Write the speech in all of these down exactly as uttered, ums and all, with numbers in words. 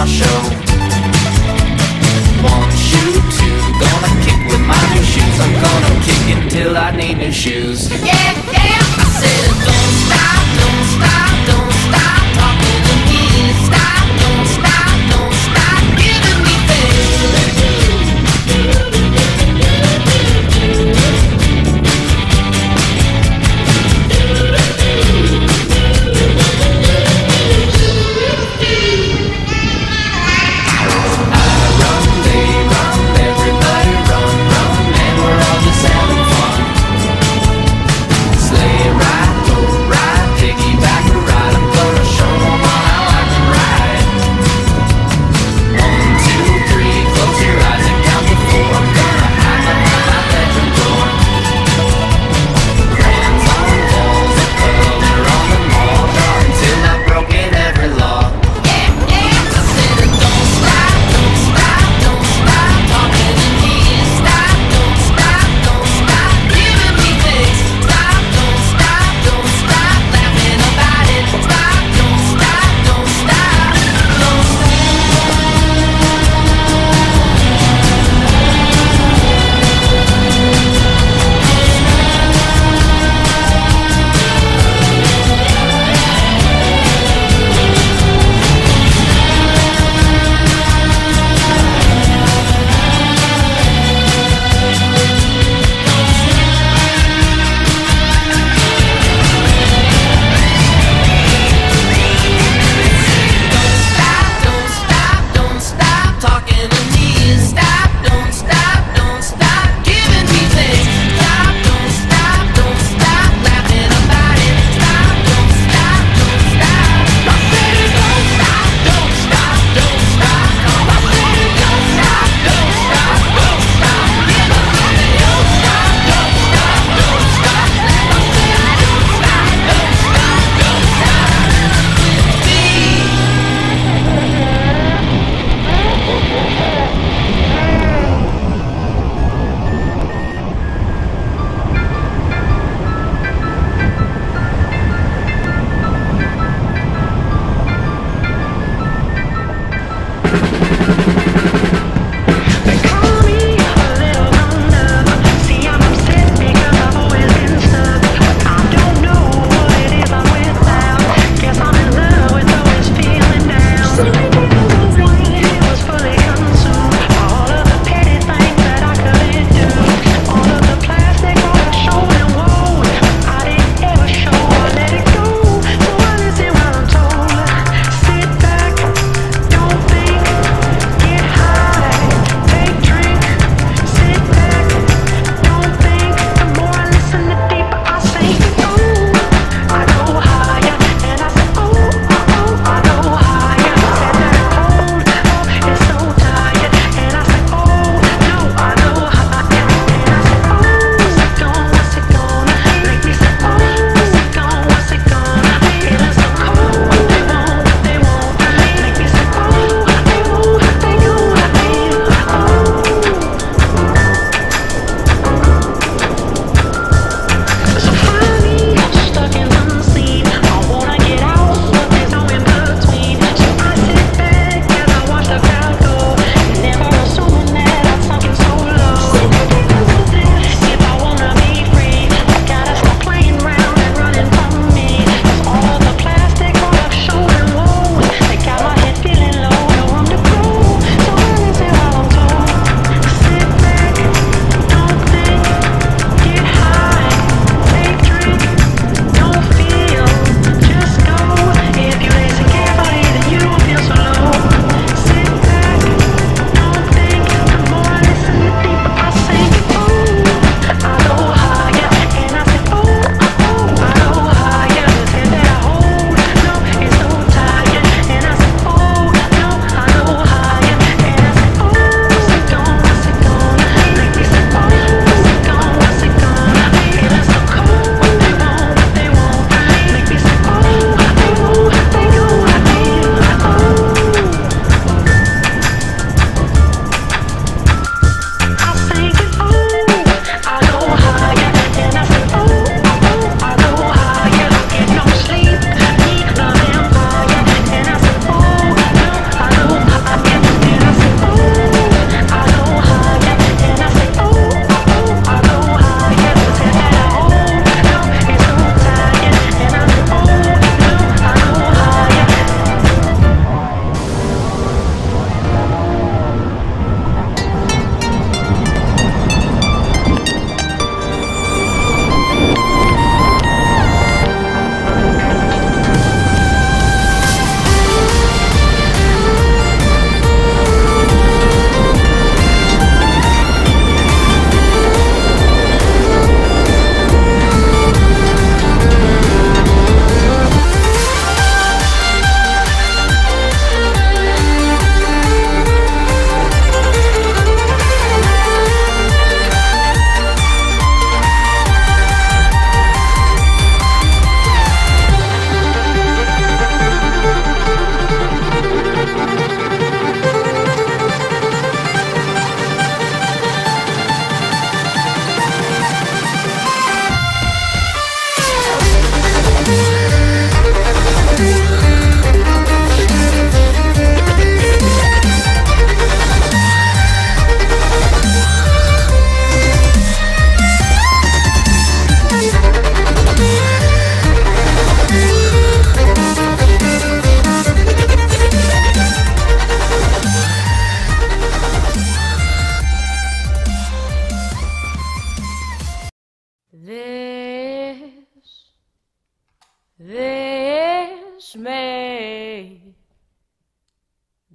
I'll show. One shoe, two, gonna kick with my new shoes. I'm gonna kick until I need new shoes. Yeah, yeah, I said don't stop, don't stop, don't stop talking to me. Stop, don't stop, don't stop giving me Slave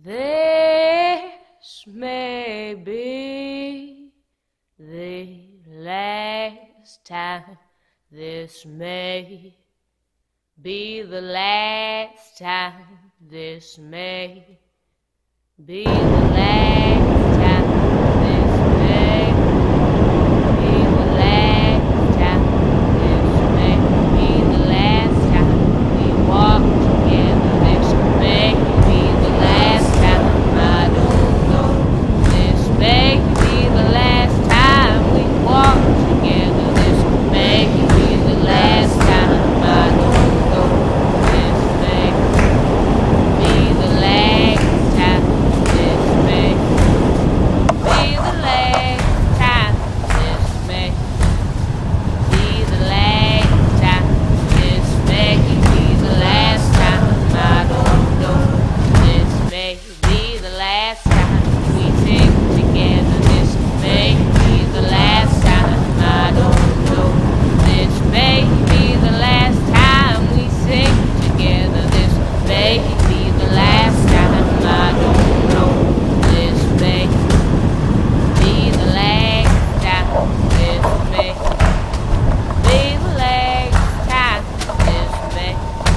This may be the last time. This may be the last time. This may be the last time. This may be the last time. This may be the last time we walk together. This may be the last time. I don't know. This may be the last time we walk together. This may be the last time. I don't know. This may be the last time. This may be the last time. This may be the last time. This may be the last time. I don't know. This may be the last time we sing together. This may be the last time. I don't know. This may be the last time we sing together. This may be the last time. I don't know. This may be the last time. This may be the last time. This may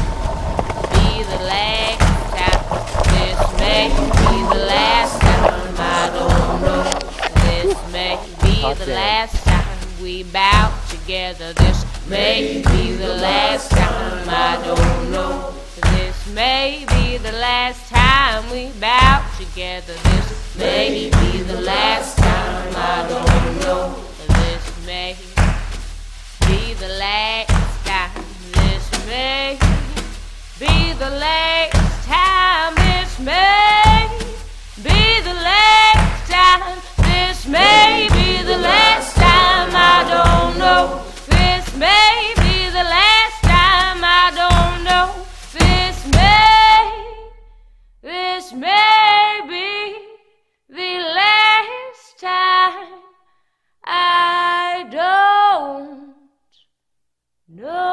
be the last time. This may be the last time. I don't know. This may be the last time we bow together. This may be the last time. I don't know. This may be the last time we bow together. This may be the last time. I don't know. This may be the last time. This may be the last time. This may be the last time. This may be the last time. I don't know. This may be the last time. I don't know. This may, this may be the last time. I don't know.